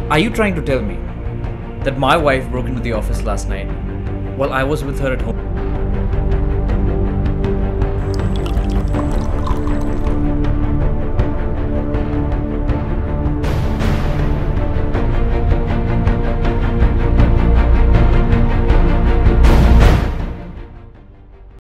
Are you trying to tell me that my wife broke into the office last night while I was with her at home?